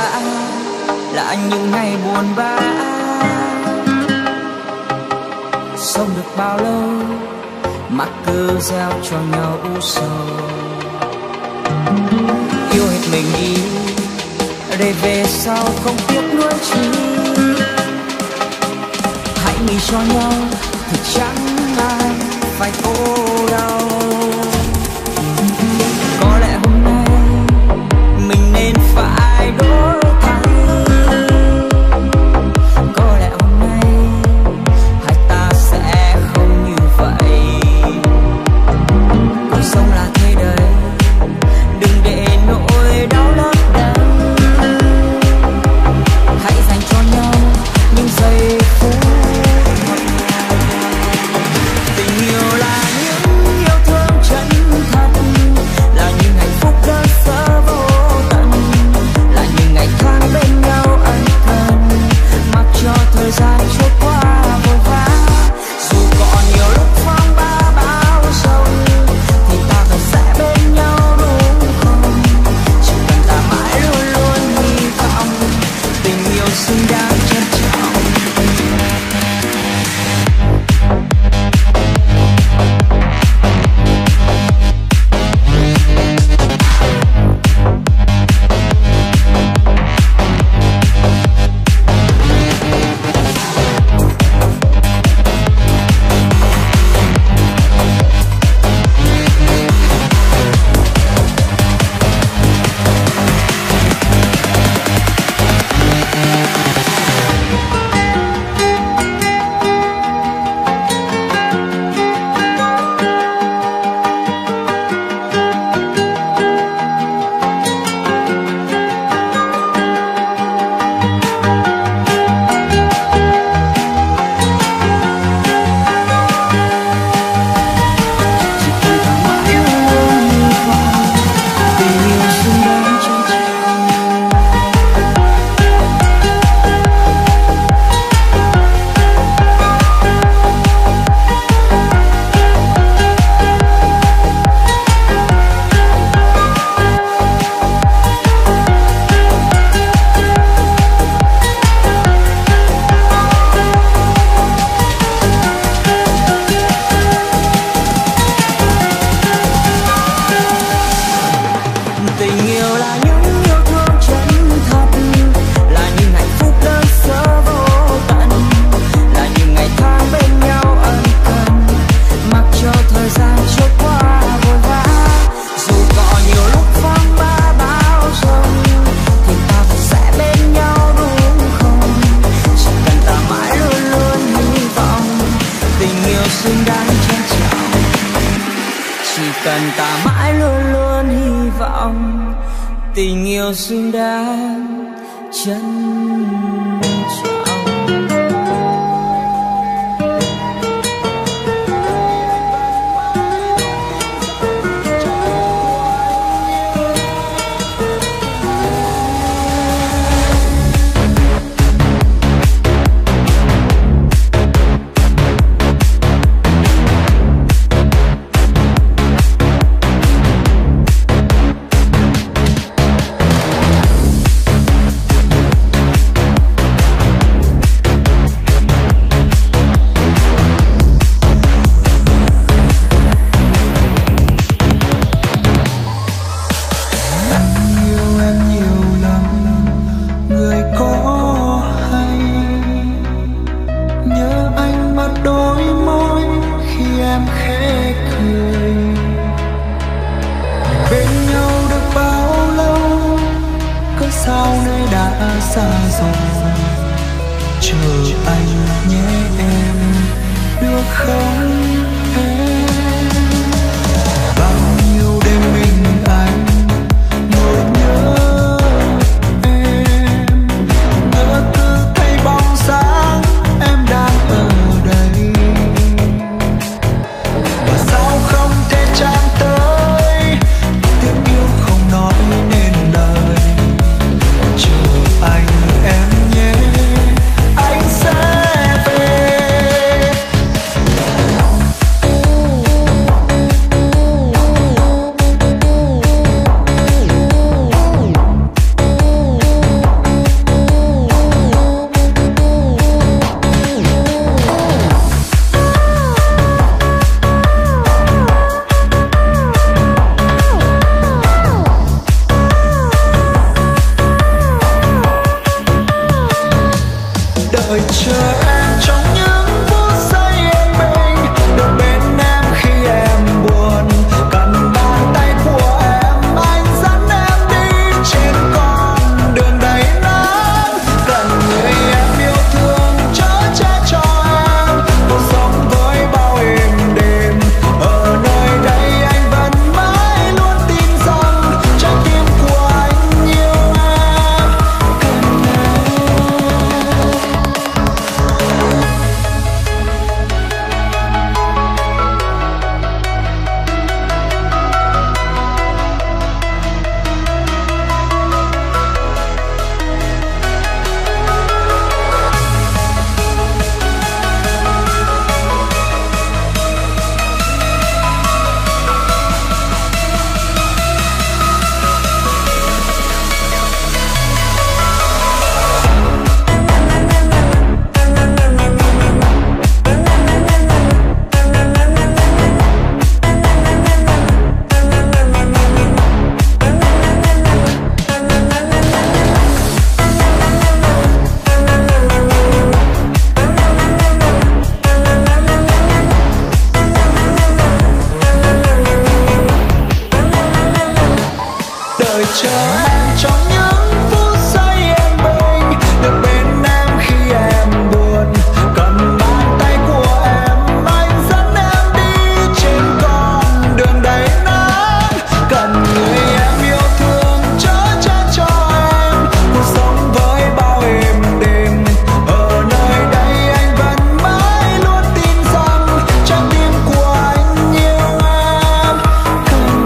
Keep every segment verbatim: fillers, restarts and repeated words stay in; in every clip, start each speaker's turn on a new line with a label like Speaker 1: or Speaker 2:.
Speaker 1: vã là những ngày buồn bã. Sống được bao lâu mà cứ gieo cho nhau u sầu. Yêu hết mình đi để về sau không tiếc nuối chi. Hãy nghĩ cho nhau thì chẳng ai phải khổ đau. Có lẽ hôm nay mình nên phải đổi thay. Có lẽ hôm nay hai ta sẽ không như vậy. Cuộc sống là thế đấy, đừng để nỗi đau lấp đầy. Hãy dành cho nhau những giây phút ngọt ngào. Tình yêu là những yêu thương chân thật, là những hạnh phúc đơn sơ vô tận, là những ngày tháng bên nhau ân cần, mặc cho thời gian trôi qua vội vã. Dù còn nhiều lúc phong ba bão giông thì ta vẫn sẽ bên nhau đúng không? Chỉ cần ta mãi luôn luôn hy vọng tình yêu xứng đáng trân trọng. Tình yêu xứng đáng trân trọng.
Speaker 2: Anh sẽ về
Speaker 1: đợi chờ em trong những phút giây yên bình, được bên em khi em buồn. Cầm bàn tay của em, anh dẫn em đi trên con đường đầy nắng. Cần người em yêu thương chở che cho em cuộc sống với bao êm đềm. Ở nơi đây anh vẫn mãi luôn tin rằng trái tim của anh yêu em. Cần đợi chờ em trong những phút giây yên bình, được bên em khi em buồn. Cầm bàn tay của em, anh dẫn em đi trên con đường đầy nắng. Cần người em yêu thương chở che cho em cuộc sống với bao êm đềm. Ở nơi đây anh vẫn mãi luôn tin rằng trái tim của anh yêu em. Cần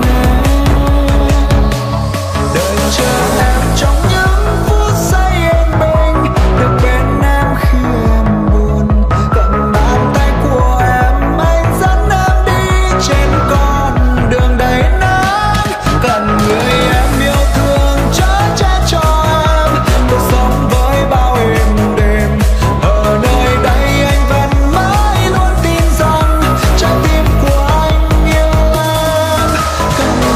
Speaker 1: đợi chờ em trong những phút giây yên bình, được bên em khi em buồn. Cầm bàn tay của em, anh dẫn em đi trên con đường đầy nắng. Cần người em yêu thương chở che cho em cuộc sống với bao êm đềm. Ở nơi đây anh vẫn mãi luôn tin rằng trái tim của anh yêu em. Cần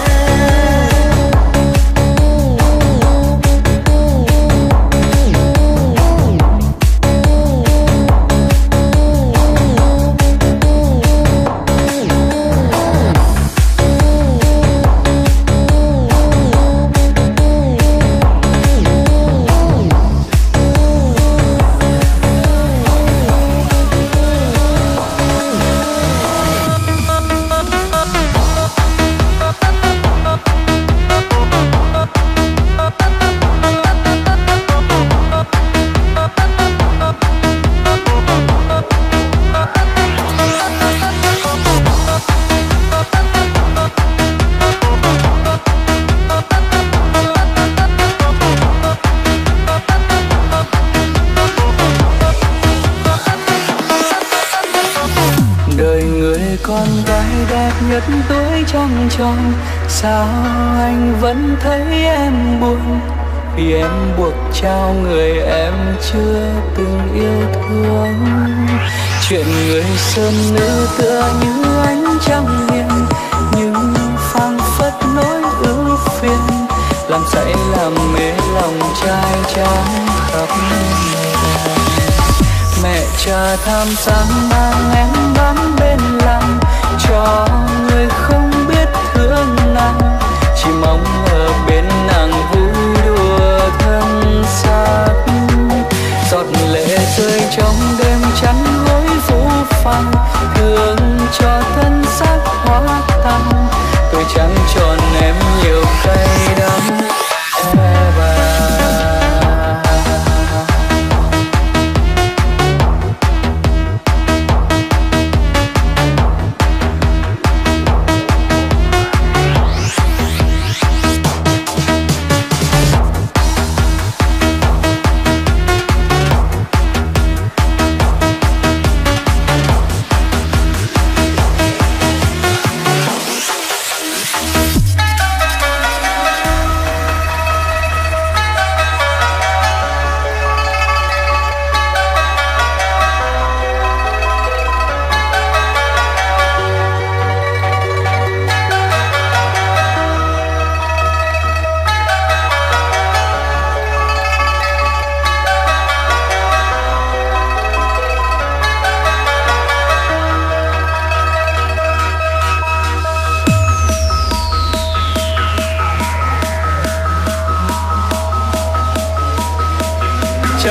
Speaker 1: đời người con gái đẹp nhất tuổi trăng tròn, sao anh vẫn thấy em buồn vì em buộc trao người em chưa từng yêu thương. Chuyện người sơn nữ tựa như ánh trăng hiền, nhưng phảng phất nỗi ưu phiền, làm say làm mê lòng trai trắng khắp nơi. Mẹ cha tham sáng mang em bám bên lòng, cho người không biết thương nàng, chỉ mong ở bên nàng vui đùa thân xác. Giọt lệ rơi trong đêm chắn gối vũ phàng, thương cho thân xác hóa tàn. Tôi chẳng tròn em nhiều cay đắng e bà.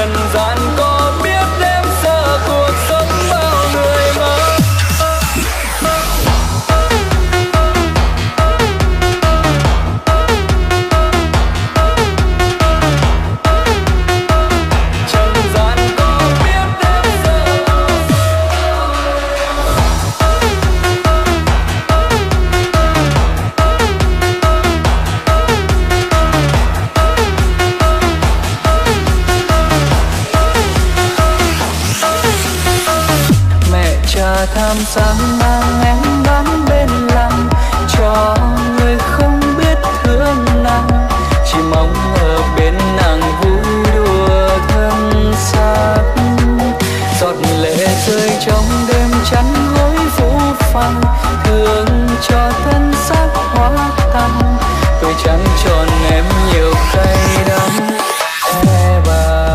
Speaker 1: trần gian có biết em sợ cuộc sống bao người mơ. Tham sáng mang em bán bên làng cho người không biết thương nàng, chỉ mong ở bên nàng vui đùa thân xác. Giọt lệ rơi trong đêm chắn gối vũ phàng, thương cho thân xác hóa tăng. Tôi chẳng tròn em nhiều cay đắng e bà.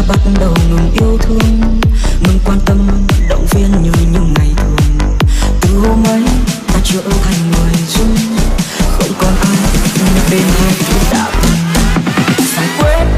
Speaker 1: bắt đầu ngừng yêu thương, ngừng quan tâm động viên như những ngày thường. Từ hôm ấy ta trở thành người chung, không còn ai nhắc đến hai chữ đã từng. Phải quên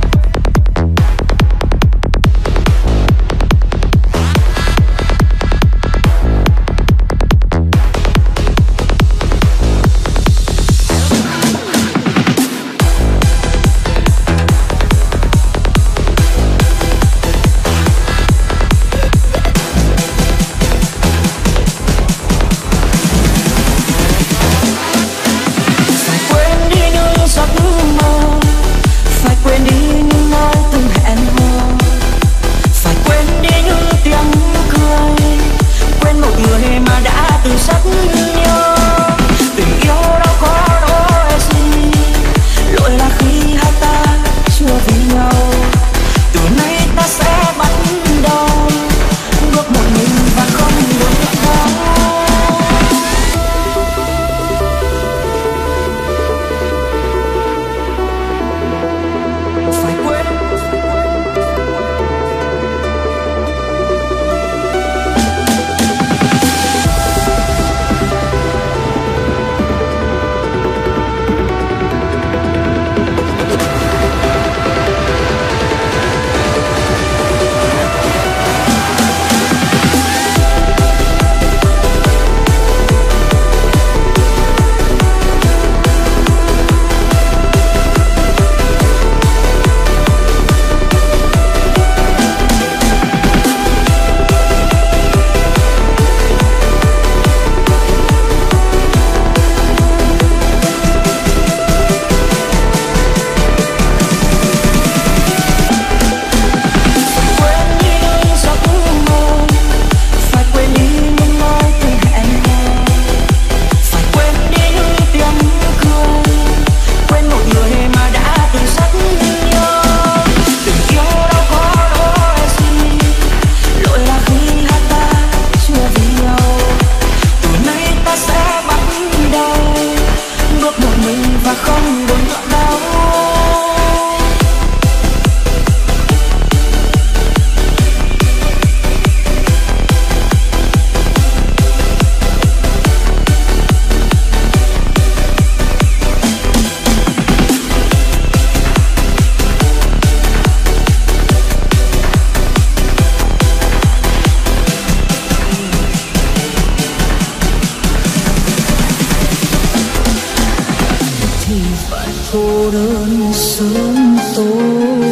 Speaker 1: cô đơn sớm tối,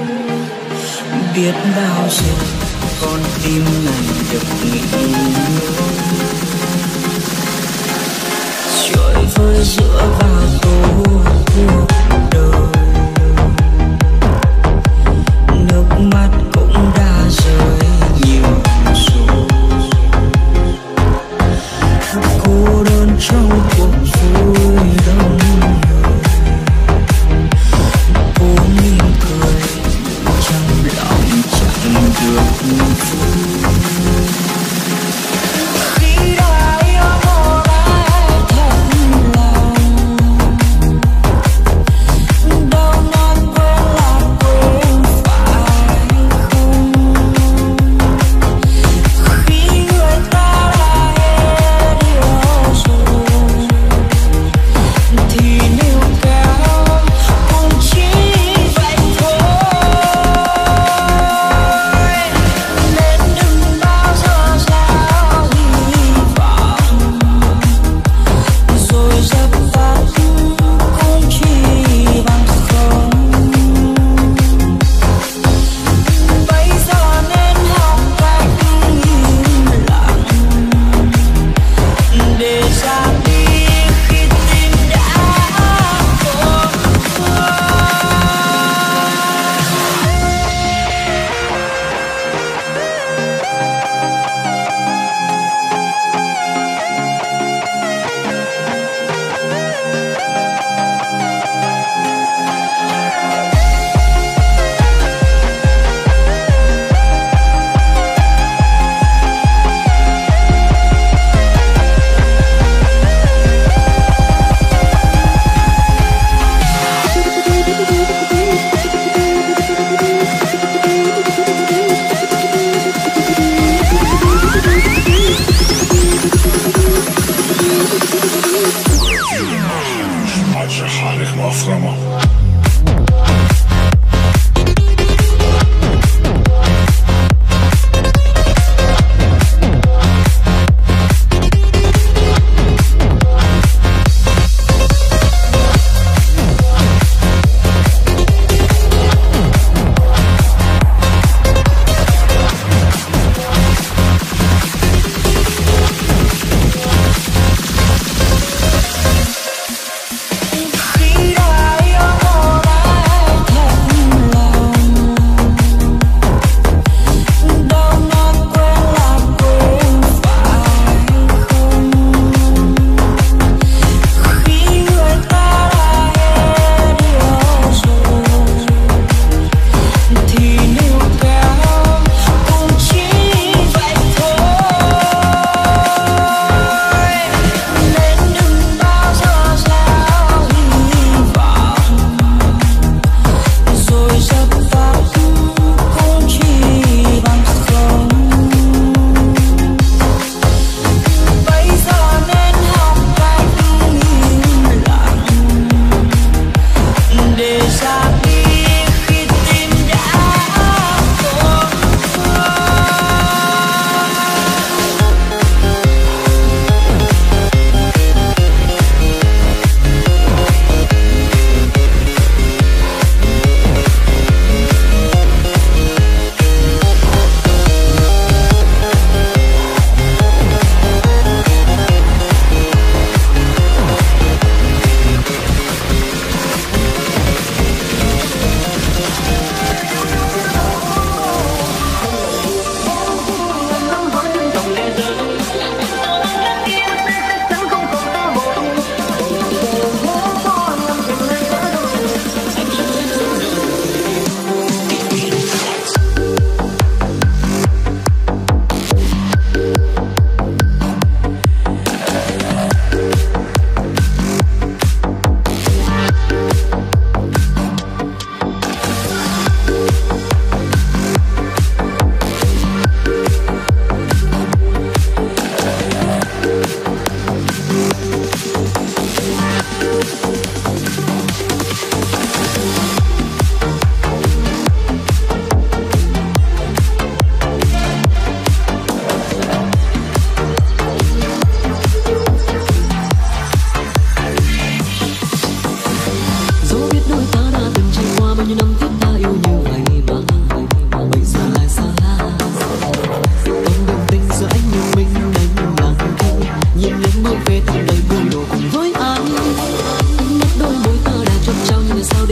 Speaker 1: biết bao giờ con tim này được nghỉ ngơi. Trời vơi giữa bao tố cuộc đời, nước mắt cũng đã rơi nhiều rồi. Cô đơn trong cuộc vui đông người, cô mỉm cười trong lòng chẳng được vui. Khi đã yêu một ai thật lòng,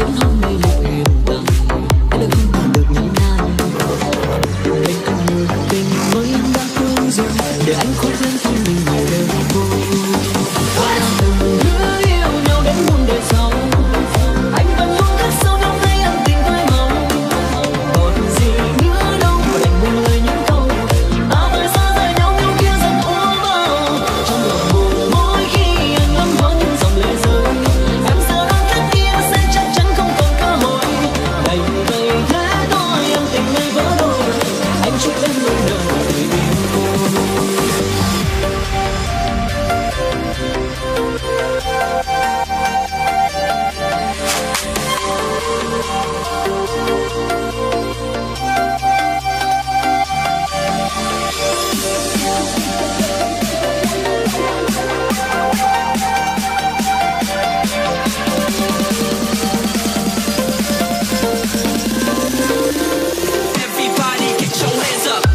Speaker 1: đến hôm nay một hiện tại, anh đã không còn được nhẫn nại. Bên anh người tình mới anh đã thương rồi, để anh không quên thân mình nhiều đêm vô. Và đã từng hứa yêu nhau đến muôn đời sau, anh vẫn luôn khắc sâu trong tay em tình phai màu. Còn gì nữa đâu mà đành buông lời những câu ta phải xa rời nhau nhau kia dần úa vào. Trong lòng buồn mỗi khi anh ngắm hoa những dòng lệ rơi, em sợ rằng khắc kia sẽ chắc chắn không còn cơ hội. Đành vậy thế thôi em tình này vỡ đôi, anh chúc em luôn đời người yêu. Everybody get your hands up.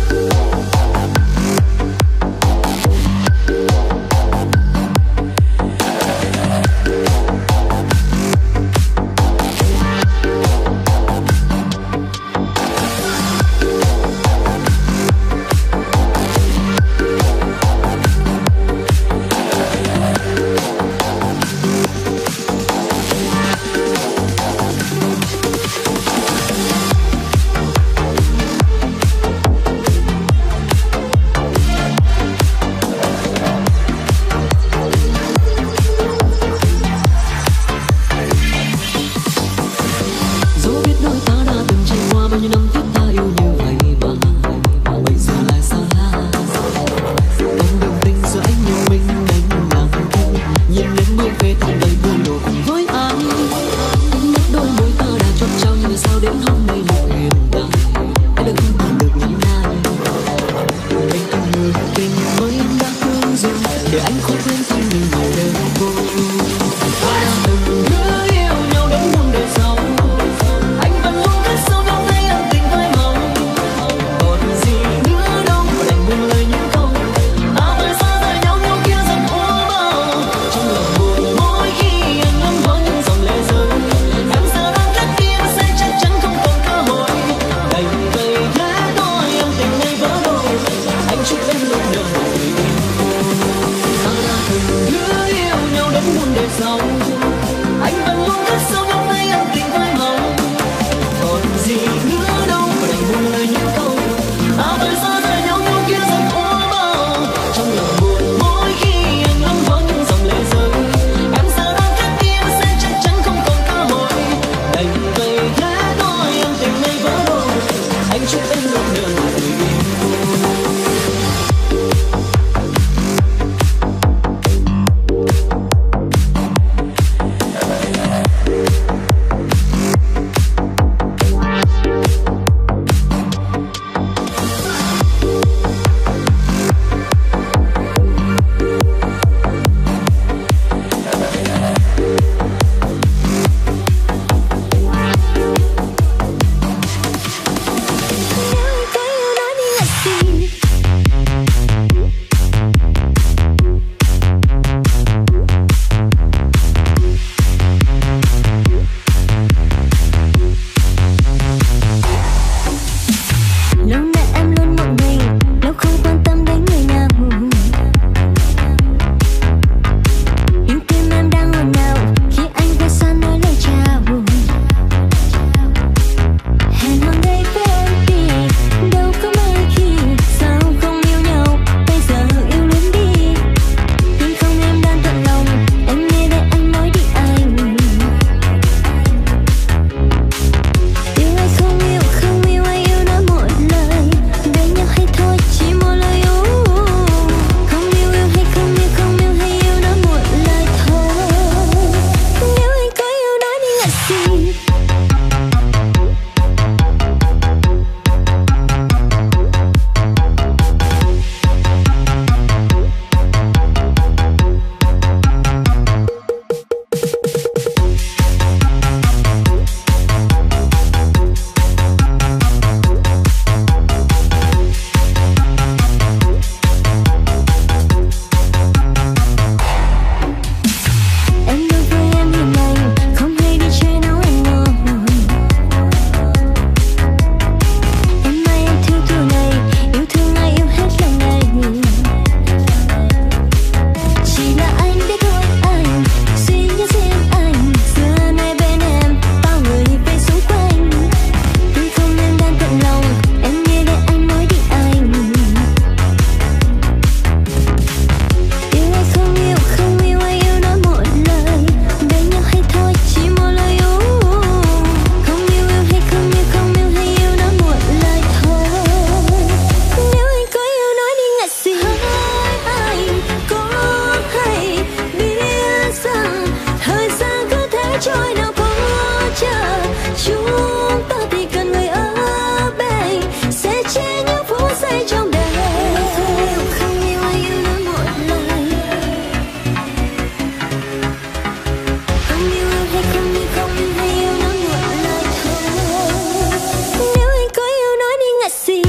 Speaker 1: Dẫu biết đôi ta đã từng trải qua bao nhiêu năm thiết tha yêu như vậy mà bây giờ lại xa lạ. Con đường tình giữa anh yêu mình anh làm thôi, nhìn lên mưa về thật đầy vui đùa cùng với anh. Anh mất đôi môi ta đã chót trao nhưng sao đến hôm nay một hiện tại, anh đã không còn được nhẫn nại. Bên anh người tình mới anh đã thương rồi, để anh không quên thân mình nhiều đêm vô. Và đã từng hứa yêu nhau đến muôn đời sau, anh vẫn luôn khắc sâu trong tay em tình phai màu. Còn gì nữa đâu mà đành buông lời những câu ta phải xa rời nhau nhau kia dần úa vào. Trong lòng buồn mỗi khi anh ngắm hoa những dòng lệ rơi, em sợ rằng khắc kia sẽ chắc chắn không còn cơ hội. Đành vậy thế thôi em tình này vỡ đôi, anh chúc em luôn đời người yêu. Ta đã từng hứa yêu nhau đến muôn đời sau, anh vẫn luôn khắc sâu trong tay em tình phai màu. Còn gì nữa đâu mà đành buông lời những câu ta phải xa rời nhau nhau kia dần úa vào. Trong lòng buồn mỗi khi anh ngắm hoa những dòng lệ rơi, em sợ rằng khắc kia sẽ chắc chắn không còn cơ hội. Đành vậy thế thôi em tình này vỡ đôi, anh chúc em luôn đời người yêu.
Speaker 2: chúng ta thì cần người ở bên sẽ chia những phút giây trong đời. Không yêu không yêu ai yêu nói một lời, không yêu hay không yêu không yêu hay yêu nói một lời thôi. Nếu anh có yêu nói đi ngại gì.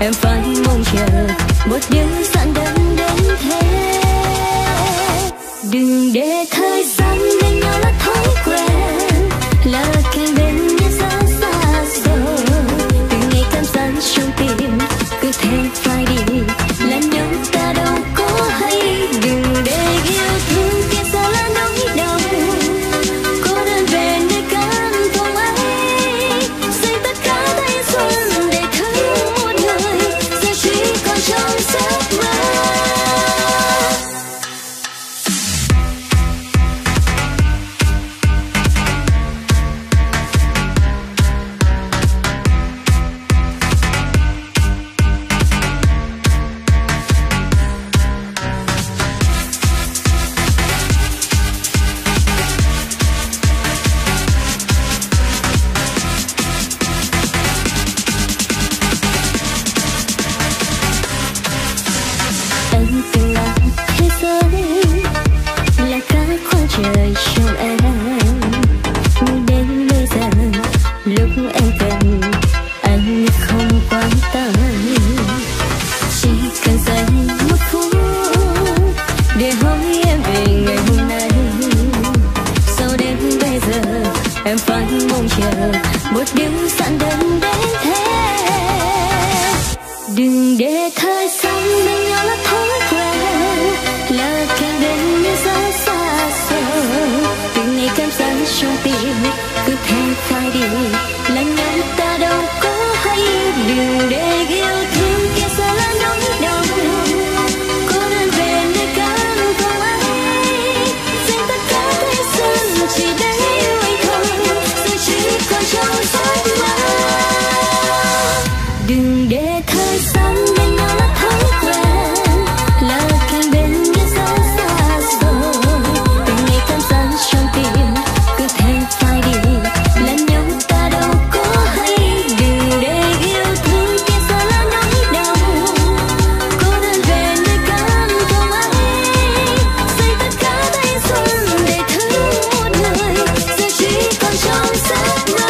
Speaker 2: em phải mong chờ một điều dặn đến đến thế. Đừng để thời gian bên nhau là thói quen, là kề bên như xa xa rồi. Từ ngày cảm giác trong tim cứ thế phai đi, là nhau ta đâu có hay. Đừng để yêu thương kia xa là nỗi đau, cô đơn về nơi căn phòng ấy. Dành tất cả thanh xuân để thấy một người, giờ chỉ còn trong giấc mơ. Anh từng là thế giới, là cả khoảng trời trong em. Nhưng đến bây giờ lúc em cần anh không quan tâm. Chỉ cần dành một phút để hỏi em về ngày hôm nay. Sau đến bây giờ em phải mong chờ một điều dặn đến đến thế. Đừng để thời gian bên nhau là thói quen, là kề bên như xa xa xôi. Từ ngày cảm giác trong tim cứ thế phai đi, là nhau ta đâu có hay. Đừng để yêu thương kia xa là nỗi đau, cô đơn về nơi căn phòng ấy. Dành tất cả thanh xuân chỉ để yêu anh thôi, giờ chỉ còn trong giấc mơ. Đừng để thời gian bên nhau là thói quen, là kề bên như xa xa rồi. Từ ngày cảm giác trong tim cứ thế phai đi, là nhau ta đâu có hay. Đừng để yêu thương kia xa là nỗi đau, cô đơn về nơi căn phòng ấy. Dành tất cả thanh xuân để thấy một người, giờ chỉ còn trong giấc mơ.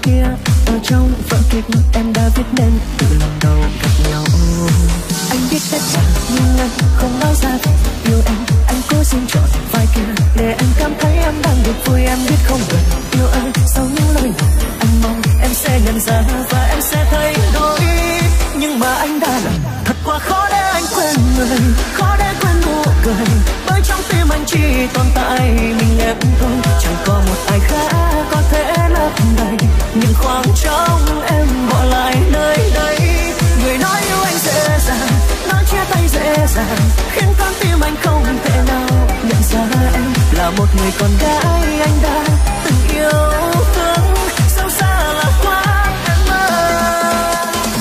Speaker 1: kia ở trong vở kịch em đã viết nên từ lần đầu gặp nhau. Anh biết tất cả nhưng anh không nói ra về yêu em. Anh cố xin chọn vai kia để anh cảm thấy em đang được vui. Em biết không cần yêu anh sau những lời này, anh mong em sẽ nhận ra và em sẽ thay đổi. Nhưng mà anh đã làm thật quá khó để anh quên người, khó để quên nụ cười, bởi trong tim anh chỉ tồn tại mình em thôi. Chẳng có một ai khác có thể lấp đầy những khoảng trống em bỏ lại nơi đây. Người nói yêu anh dễ dàng, nói chia tay dễ dàng, khiến con tim anh không thể nào nhận ra em là một người con gái anh đã từng yêu thương. Sâu xa là quá em ơi.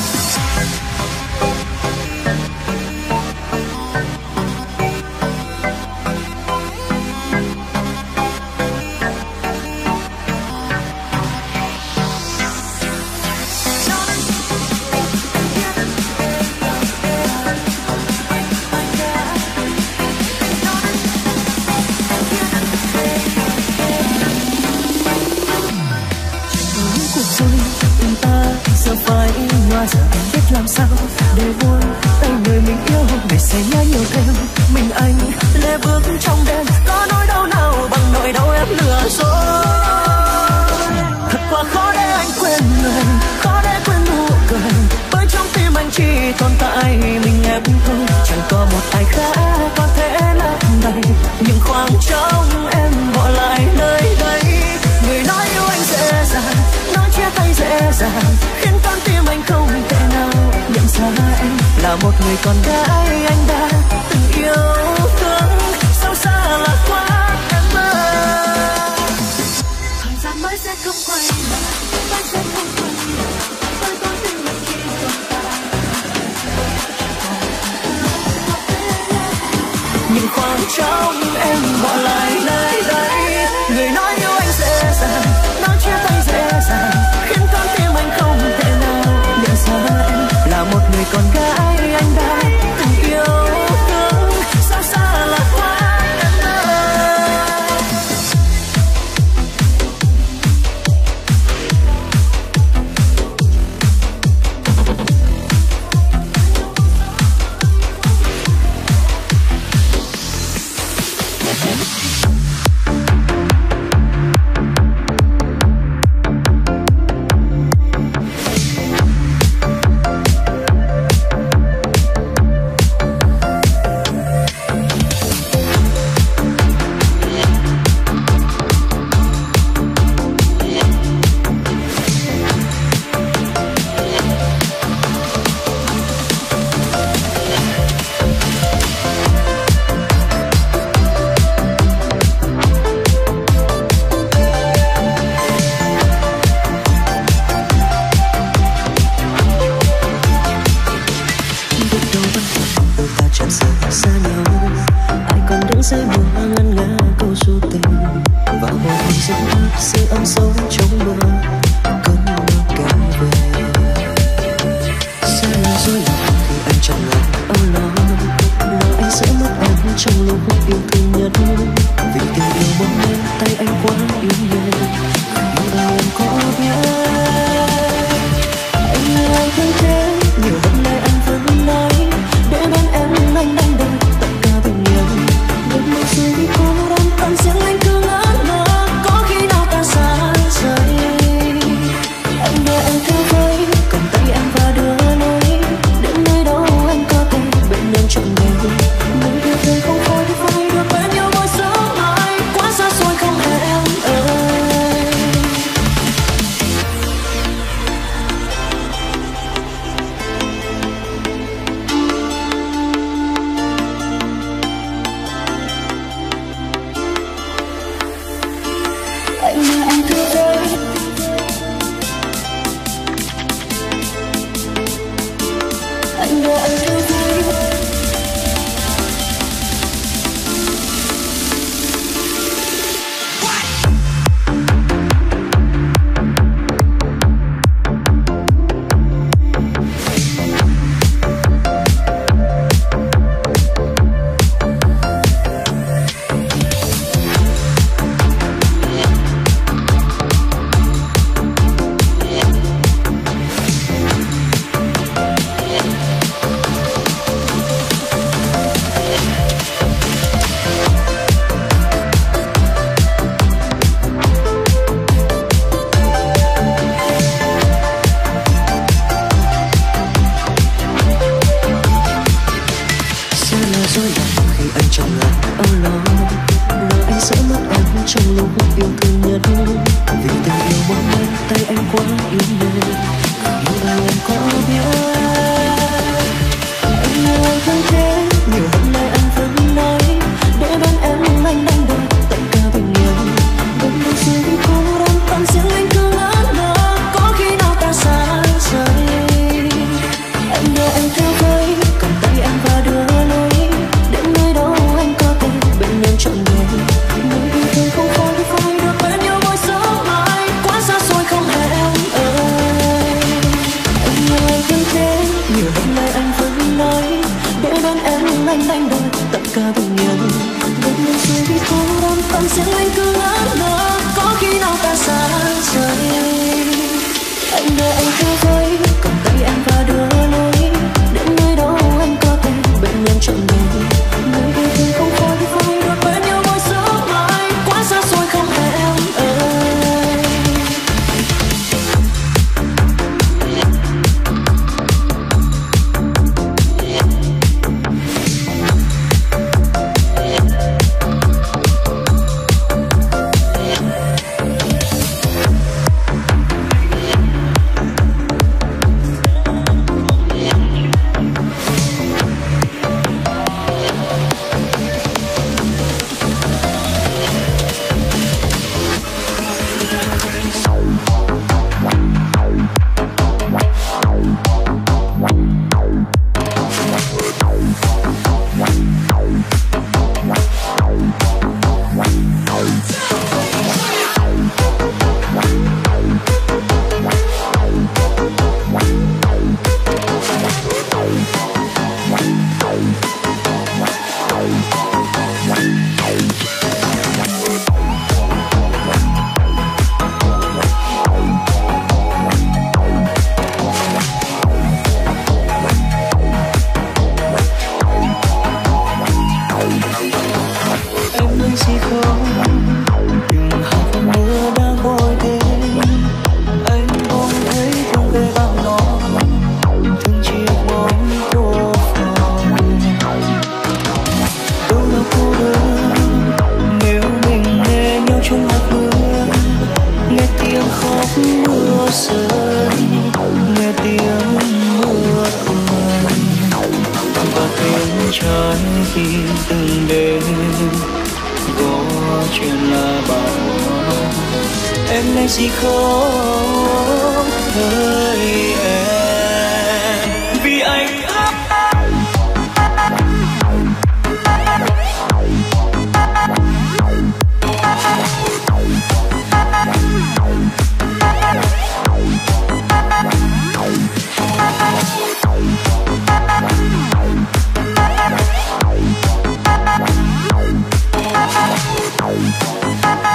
Speaker 1: Phải hoa giờ anh biết làm sao để buông tay người mình yêu, để sẽ nhớ nhiều thêm mình anh lê bước trong đêm. Có nỗi đau nào bằng nỗi đau em lừa dối. Thật quá khó để anh quên người, khó để quên nụ cười, bởi trong tim anh chỉ tồn tại mình em thôi. Chẳng có một ai khác có thể lấp đầy những khoảng trống em bỏ lại nơi đây. Người nói yêu anh dễ dàng, nói chia tay dễ dàng, khiến con tim anh không thể nào nhận ra em là một người con gái anh đã từng yêu thương. Sâu xa là quá em ơi. Thời gian mới sẽ không quay lại, mới sẽ không quay lại, bởi con tim anh chỉ tồn tại những khoảng trống em bỏ lại nơi đây. Người nói yêu anh dễ dàng, nói chia tay dễ dàng, khiến con tim anh không thể nào nhận ra em là một người con gái anh đã từng yêu thương. Sao xa là quá em ơi. trong lúc yêu thương nhất. Vì tình yêu mong manh tay anh quá yêu người, yêu ai em có biết. Anh yêu anh thương thế, nhiều hôm nay anh vẫn nói để bên em anh đang đợi tất cả bình yên. Vẫn đôi suy nghĩ cố đắm tâm riêng anh cứ ngỡ ngỡ, có khi nào ta xa rời. Anh đưa anh theo với cầm tay em và đưa lối đến nơi đâu anh có thể bên em trọn đời. Nơi yêu thương không phai phai được bên nhau mỗi sớm mai, quá xa xôi không hề em ơi. Anh yêu anh thương thế, nhiều hôm nay anh vẫn nói để bên em anh đang đợi tất cả bình yên. Vẫn luôn suy nghĩ cố đắm tâm riêng anh cứ ngỡ ngỡ, có khi nào ta xa rời. Anh đưa anh theo với cầm tay em và đưa lối đến nơi đâu anh có thể bên em trọn đời. Nơi yêu thương không phai phai được bên nhau mỗi sớm mai, quá xa xôi không hề em ơi.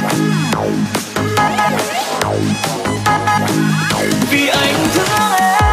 Speaker 1: Vì anh thương em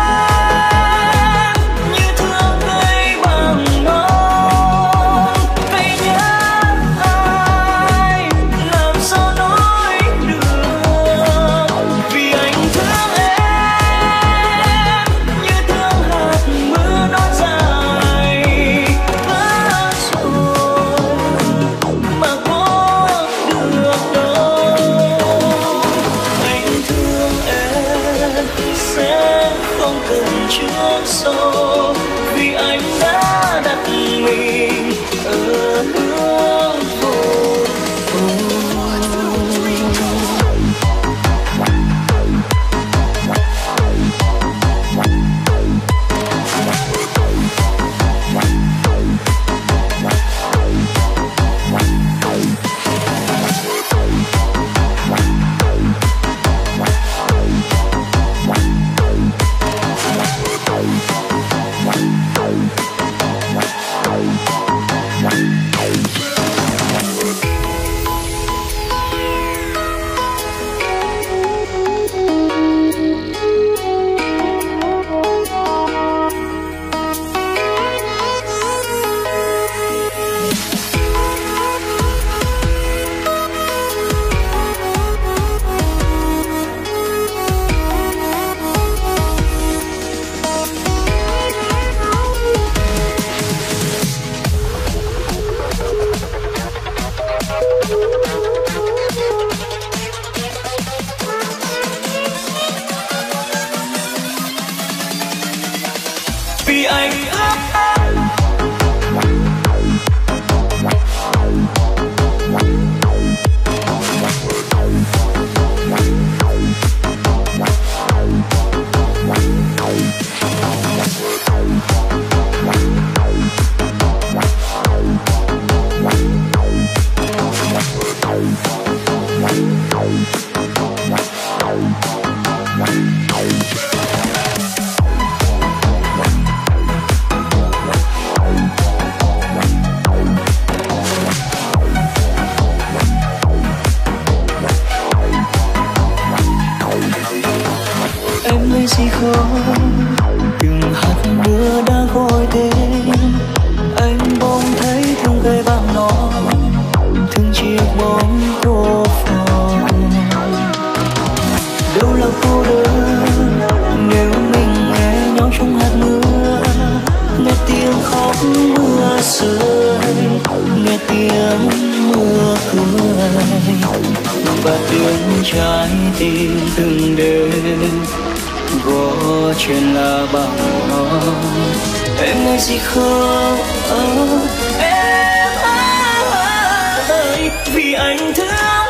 Speaker 1: không, từng hạt mưa đã gọi tên anh, bỗng thấy thương cây vàng non, thương chiếc bóng cô phòng. Đâu là cô đơn nếu mình nghe nhau trong hạt mưa, nghe tiếng khóc mưa rơi, nghe tiếng mưa cười và tiếng trái tim từng đêm gõ trên lá bằng non. Em nghe gì không? Oh, em ơi, vì anh thương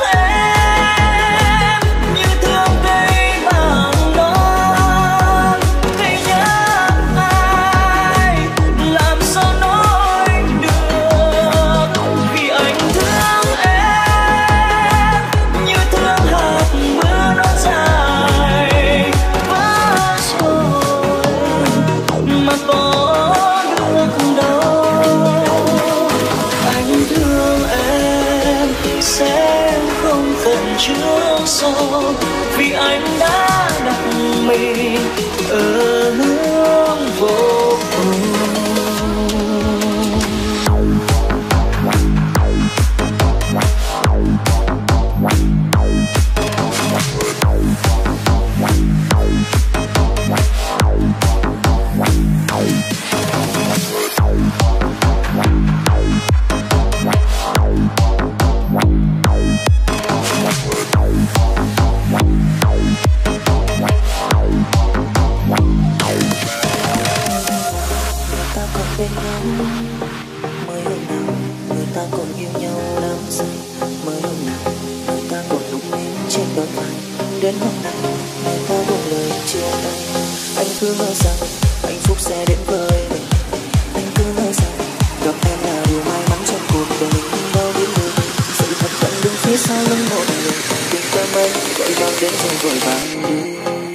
Speaker 1: em như thương cây vàng non. Hãy nhớ ai làm sao nói được, vì anh thương em như thương hạt mưa nó dài vỡ rồi mà có được đâu. Anh thương em sẽ không cần trước sau, vì anh đã đặt mình ở hướng vô cùng. Đến hôm nay người ta buông lời chia tay. Anh cứ ngỡ rằng hạnh phúc sẽ đến với mình, anh cứ ngỡ rằng gặp em là điều may mắn trong cuộc đời mình. Đâu biết được sự thật vẫn đứng phía sau lưng một người, tình cảm ấy vội vàng đến rồi vội vàng đi.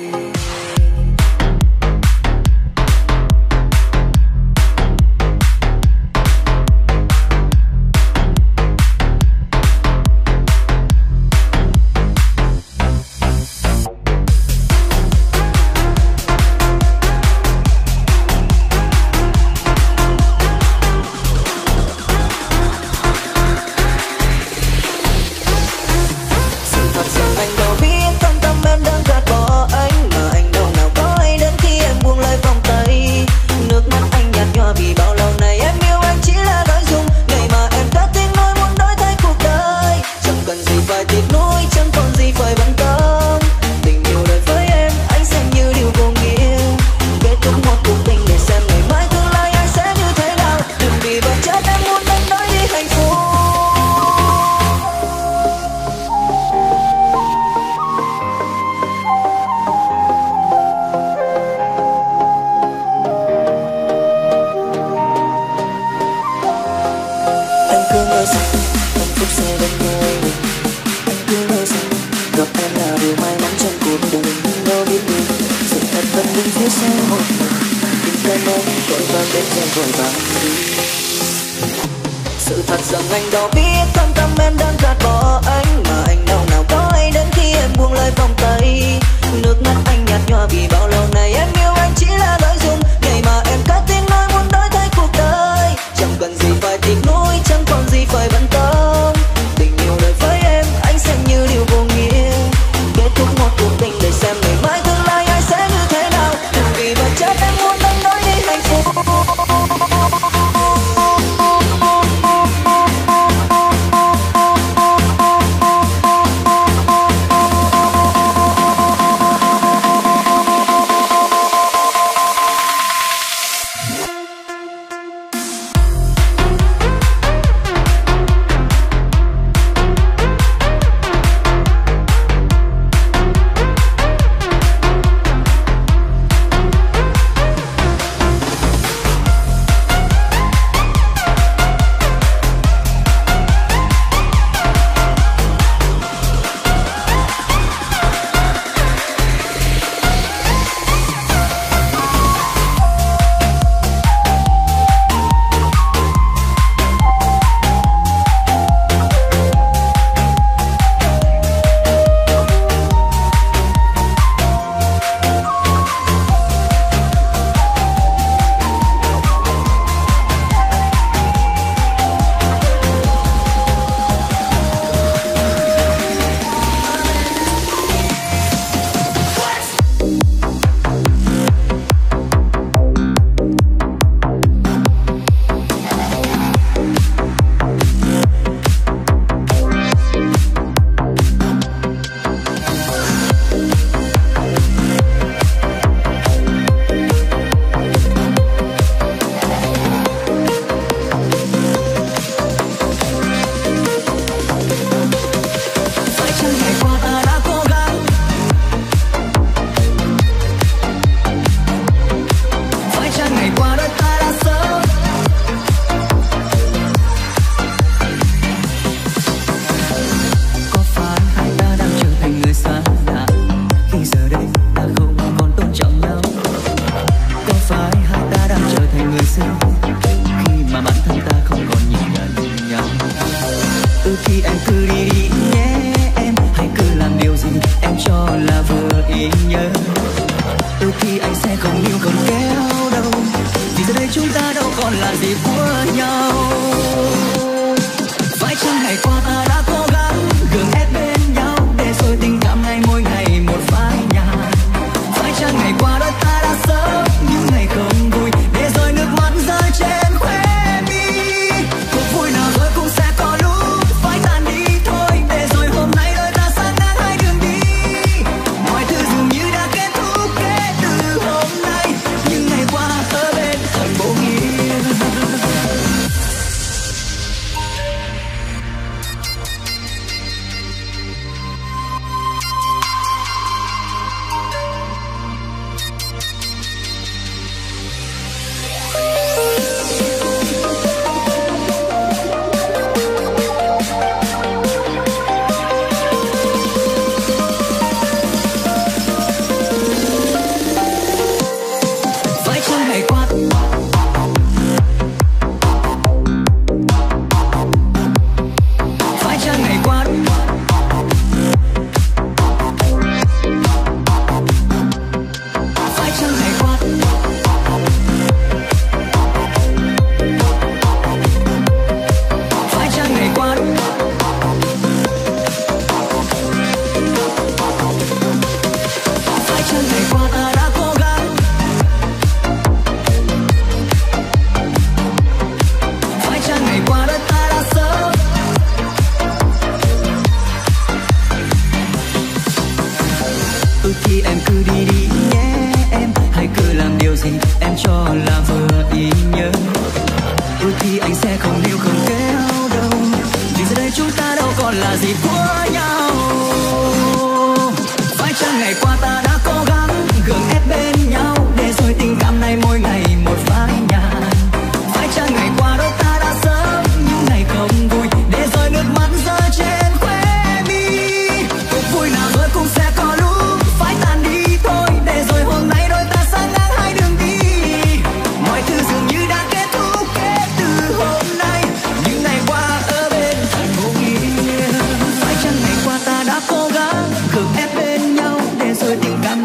Speaker 1: Sự thật rằng anh đâu biết thâm tâm em đang gạt bỏ anh, mà anh đâu nào có hay đến khi em buông lời vòng tay. Nước mắt anh nhạt nhòa vì bao lâu nay em yêu anh chỉ là lợi dụng, ngày mà em cất tiếng nói muốn đổi thay cuộc đời. Chẳng cần gì phải tiếc nuối, chẳng còn gì phải bận tâm. Tình yêu đời với em anh xem như điều vô nghĩa, kết thúc một cuộc tình để xem ngày mai tương lai ai sẽ như thế nào. Đừng vì vật chất em muốn đánh đổi đi hạnh phúc.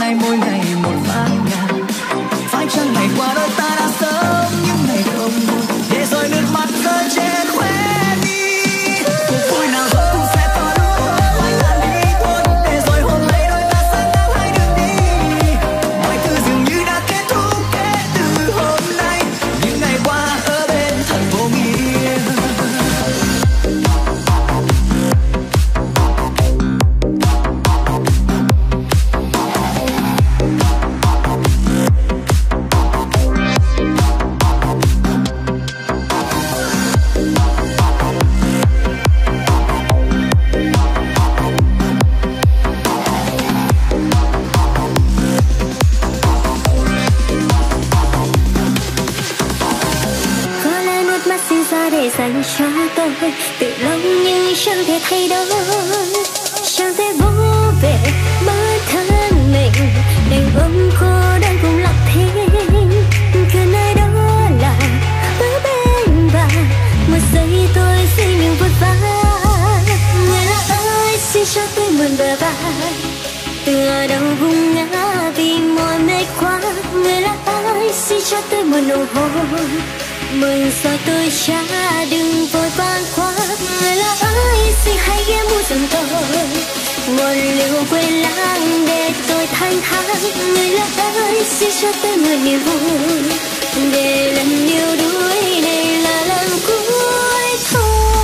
Speaker 1: ai mỗi ngày một bát ngàn. Phải chăng ngày qua đôi ta đã sớm những ngày không vui, để rồi nước mắt rơi trên khóe mi. Cuộc vui nào rồi cũng sẽ có lúc phải tàn đi thôi, để rồi hôm nay đôi ta sang ngang hai đường đi. Mọi thứ dường như đã kết thúc kể từ hôm nay, những ngày qua ở bên thật vô nghĩa.
Speaker 2: Để dành cho tôi từ lâu nhưng chẳng thể thay đổi, chẳng thể vô về bản thân mình, đành ôm cô đơn cùng lạc thinh. Gần ai đó là ở bên và một giây tôi xin đừng vội vã. Người lạ ơi xin cho tôi mượn bờ vai, từ ở đâu vùng ngã vì mỏi mệt quá. Người lạ ơi xin cho tôi một nụ hôn, mừng sao tôi cha đừng vội vàng quá. Người lạ ơi xin hãy ghé mua giùm tôi một liều quên lãng để tôi thanh thản. Người lạ ơi xin cho tôi một niềm vui, để lần yêu đuối này là lần cuối thôi.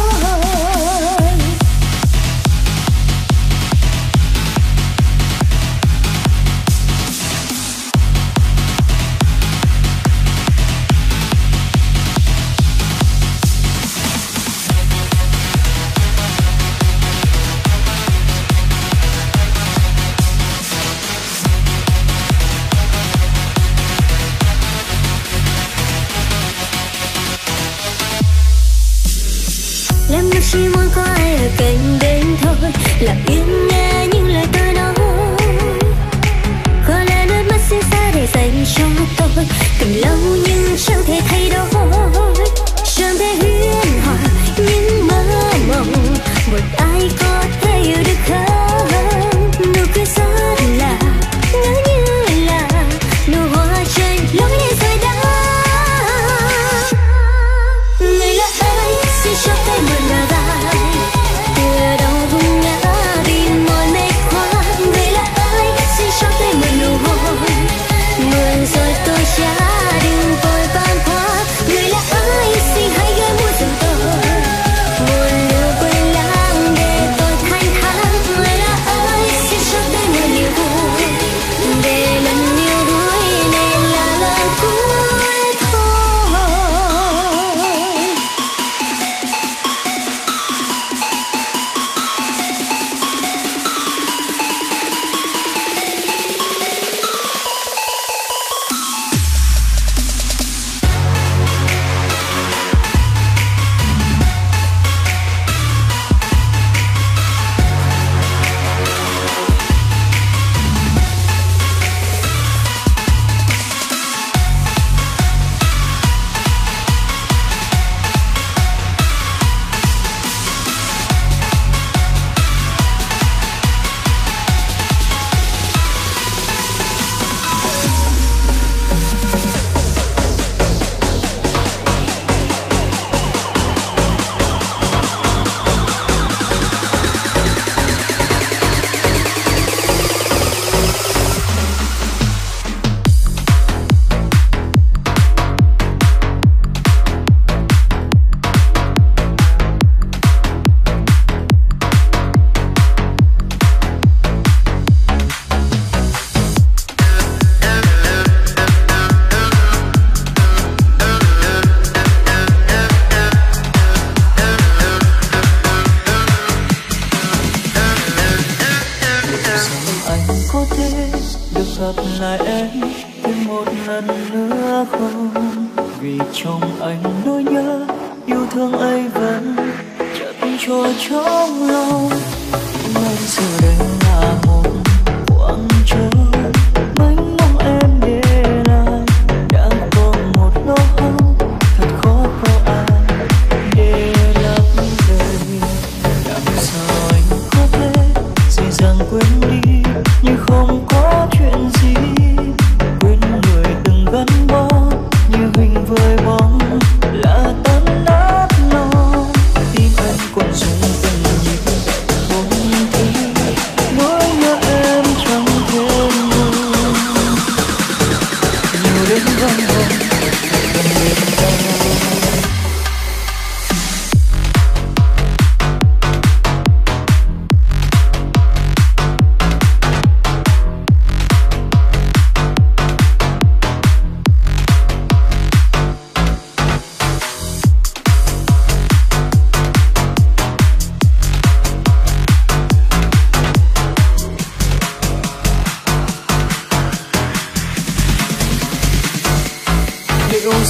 Speaker 2: Chỉ muốn có ai ở cạnh bên thôi, lặng yên nghe những lời tôi nói. Có lẽ nước mắt xin xa để dành cho tôi, từng lâu nhưng chẳng thể thay đổi, chẳng thể huyễn hoặc những mơ mộng. Một ai có thể hiểu được không? Nụ cười rất là ngỡ như là nụ hoa trên lối đi rồi đó. Người lạ ơi xin cho tôi một lời vai, rồi tôi cha đừng vội vàng quá. Người lạ ơi xin hãy ghé mua giùm tôi một liều quên lãng để tôi thanh thản. Người lạ ơi xin cho tôi một niềm vui, để lần yêu đuối này là lần cuối thôi.
Speaker 1: gặp lại em thêm một lần nữa không? Vì trong anh nỗi nhớ yêu thương ấy vẫn chợt trôi trong lòng. Bây giờ đây là một quãng trời mênh mông em để lại, đang có một lỗ hổng thật khó có ai để lấp đầy. Làm sao anh có thể dễ dàng quên đi, nhưng không có chuyện gì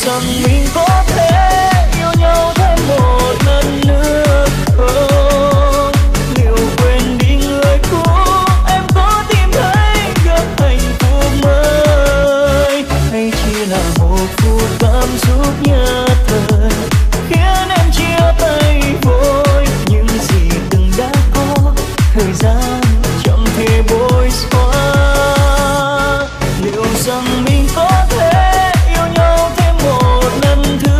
Speaker 1: rằng mình có thể yêu nhau thêm một lần nữa không? Liệu quên đi người cũ em có tìm thấy được hạnh phúc mới, hay chỉ là một phút cảm xúc nhất thời khiến em chia tay vội? Những gì từng đã có thời gian chẳng thể bối xóa. Liệu rằng mình có thể yêu nhau thêm một lần thứ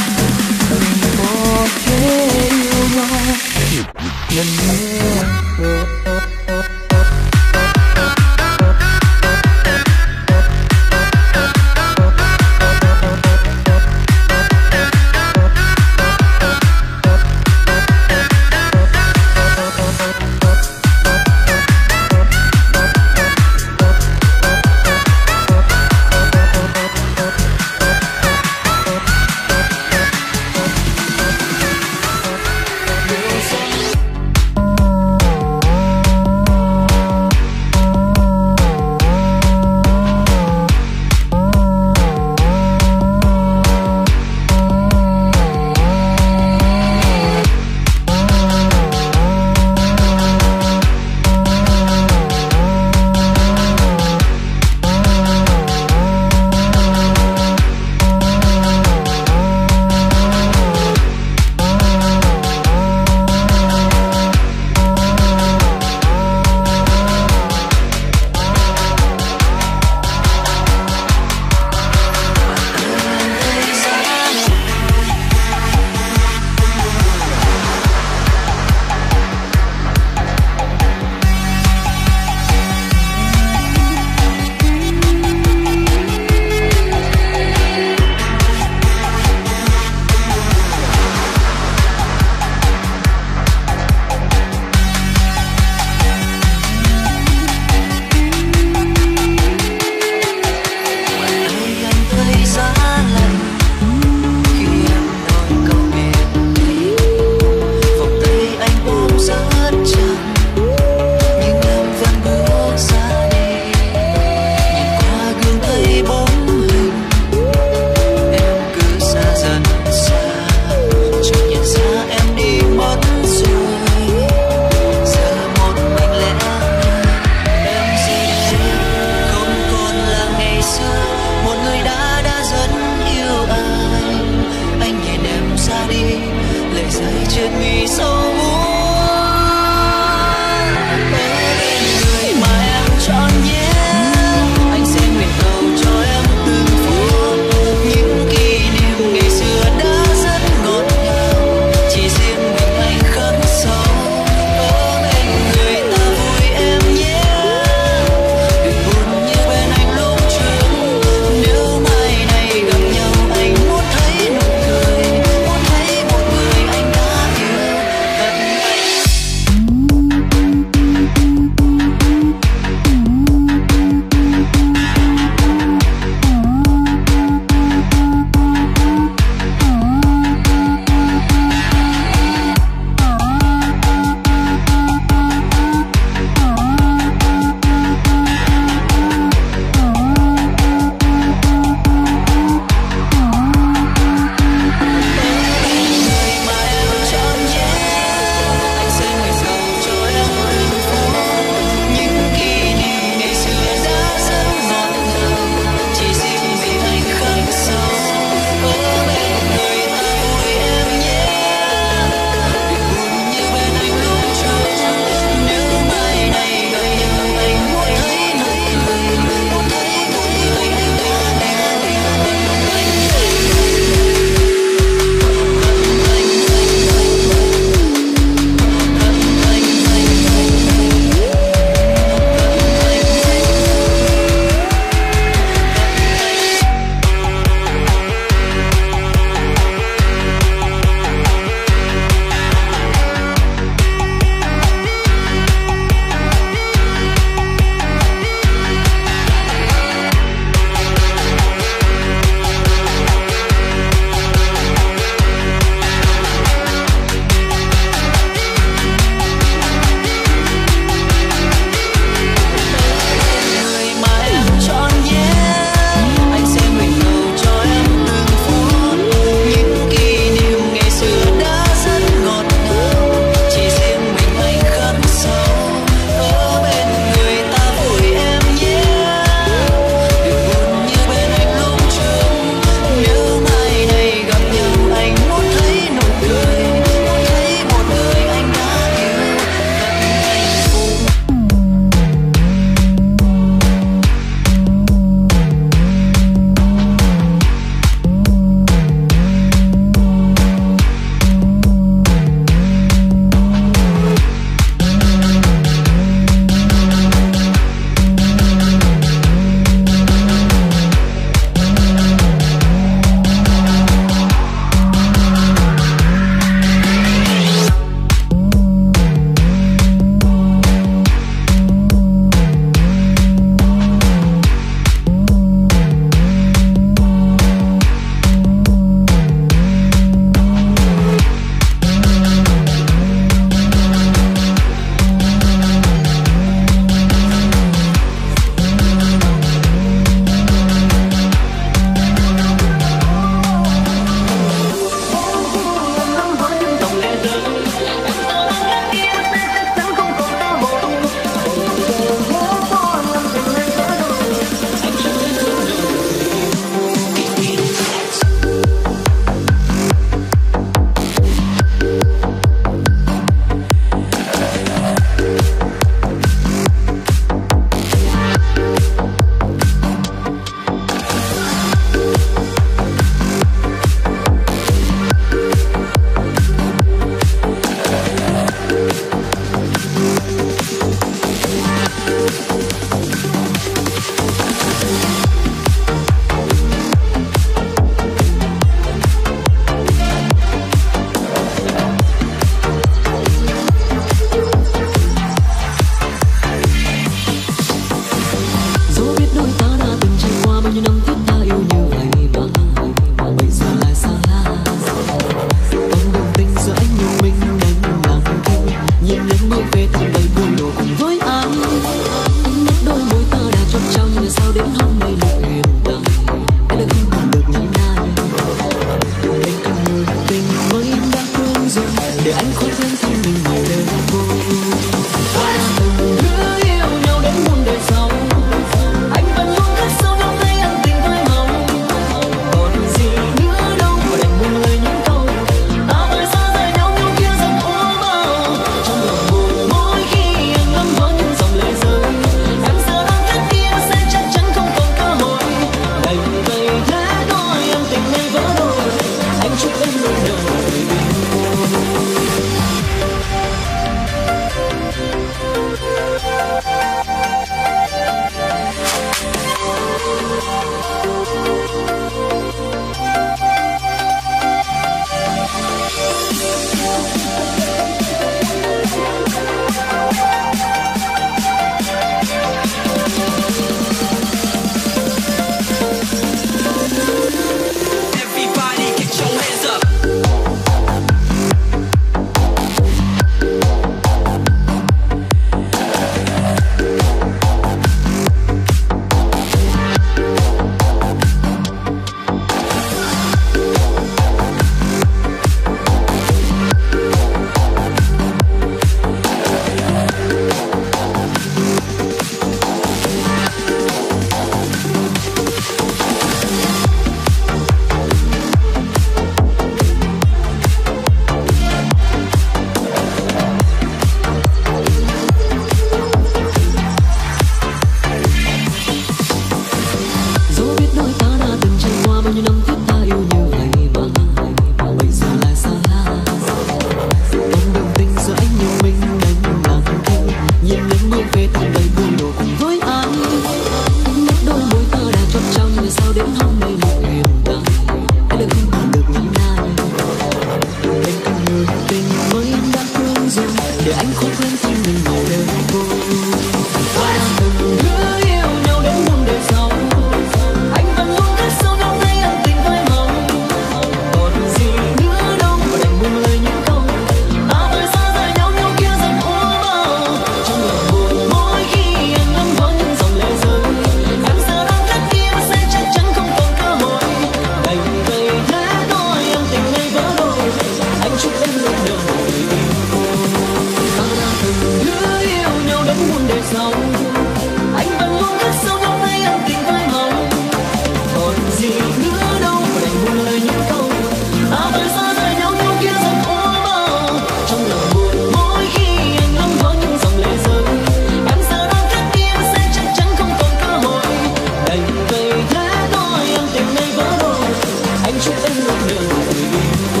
Speaker 1: để anh không quên tim mình vào đời cô. Và đã từng hứa yêu nhau đến muôn đời sau, anh vẫn luôn khắc sâu trong tay ân tình phai màu. Còn gì nữa đâu mà đành buông lời những câu ta phải xa rời nhau nhau kia dần úa vào. Trong lòng buồn mỗi khi anh ngắm có những dòng lệ rơi, em giờ đang cách kia và sẽ chắc chắn không còn cơ hội. Đành vậy thế thôi em tình này vỡ đôi, anh chúc em luôn đời yêu cô. Ta đã từng hứa yêu nhau đến muôn đời sau, anh vẫn luôn khắc sâu trong tay ân tình phai màu. Còn gì nữa đâu mà đành buông lời những câu ta phải xa rời nhau nhau kia dần úa vào. Trong lòng buồn mỗi khi anh ngắm có những dòng lệ rơi, em giờ đang cách kia và sẽ chắc chắn không còn cơ hội. Đành vậy thế thôi em tình này vỡ đôi, anh chúc em luôn đời yêu cô.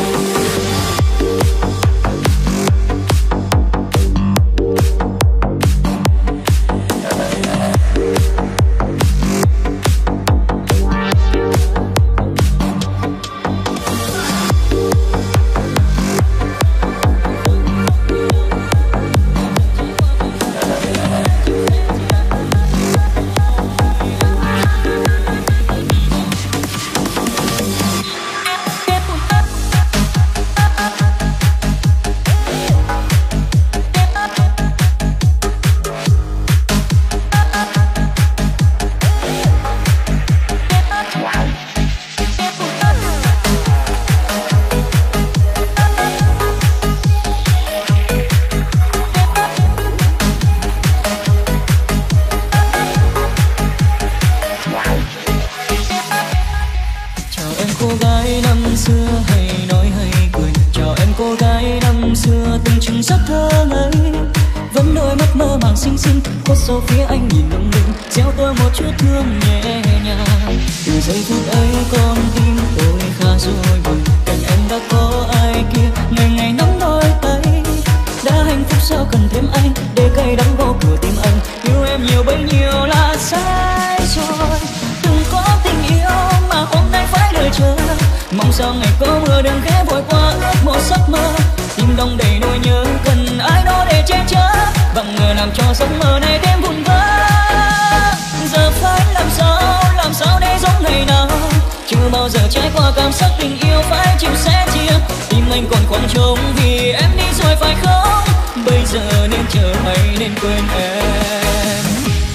Speaker 1: Chào em cô gái năm xưa hay nói hay cười, chào em cô gái năm xưa từng chừng rất thơ ngây. Vẫn đôi mắt mơ màng xinh xinh, khuất sau phía anh nhìn lung linh, gieo tôi một chút thương nhẹ nhàng. Từ giây phút ấy con tim tôi khá rồi buồn, cạnh em đã có ai kia ngày ngày nắm đôi tay. Đã hạnh phúc sao cần thêm anh để cay đắng vô cửa tim anh. Yêu em nhiều bấy nhiêu là sai rồi, đừng có tình yêu mà hôm nay phải đợi chờ. Mong sao ngày có mưa đừng khẽ vội qua ước một giấc mơ. Tim đong đầy nỗi nhớ cần ai đó để che chở, vặn ngờ làm cho giấc mơ này thêm vụn vỡ. Giờ phải làm sao, làm sao để giống ngày nào, chưa bao giờ trải qua cảm giác tình yêu phải chịu sẻ chia. Tim anh còn khoảng trống vì em đi rồi phải không, bây giờ nên chờ hay nên quên em.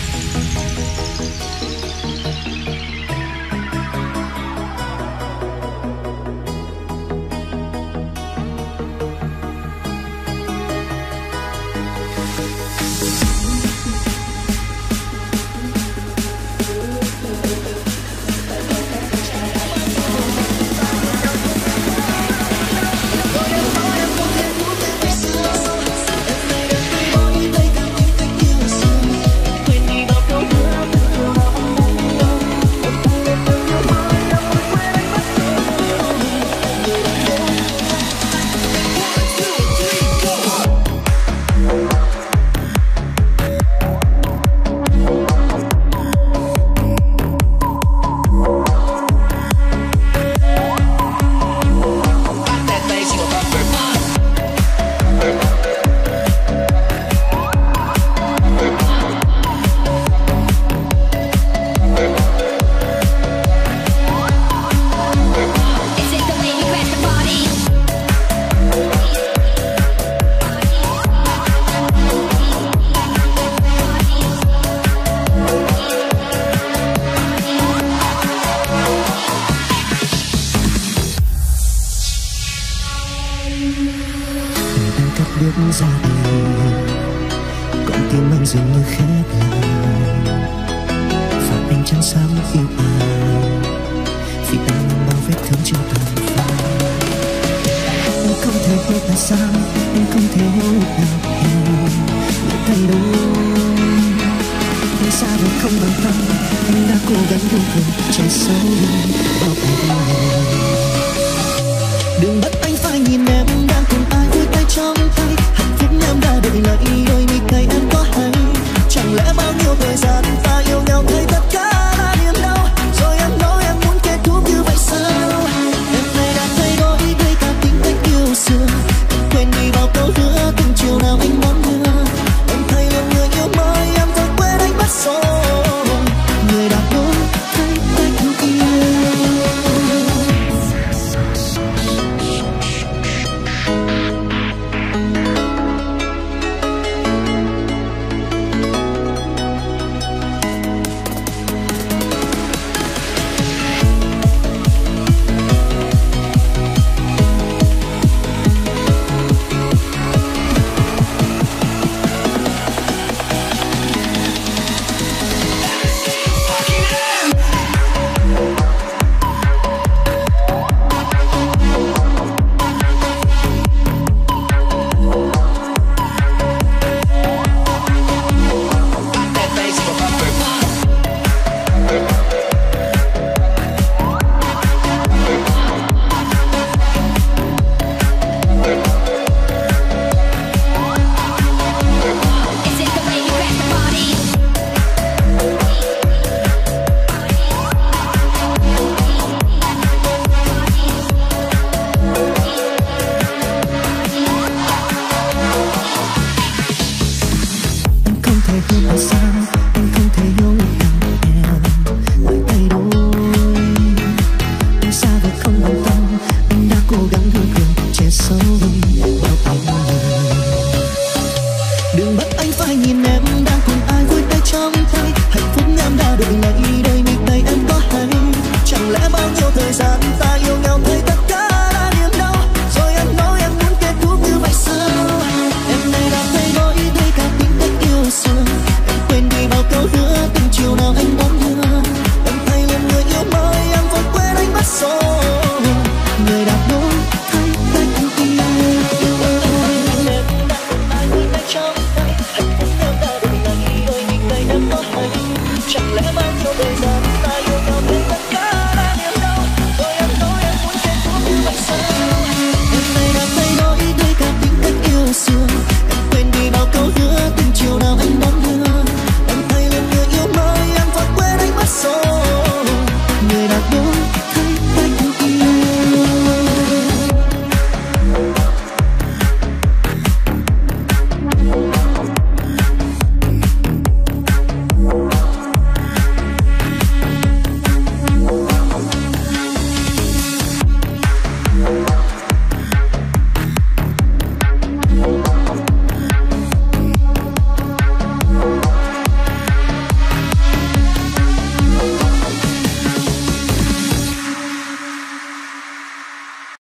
Speaker 3: bước ra đi, con tim anh dường như khép lại, và anh chẳng dám yêu ai vì anh mang bao vết thương chưa tàn phai. Anh không thể biết tại sao, anh không thể lúc nào hiểu những thay đổi. Vì sao lại không bằng tâm, anh đã cố gắng yêu thương che giấu bao ngày.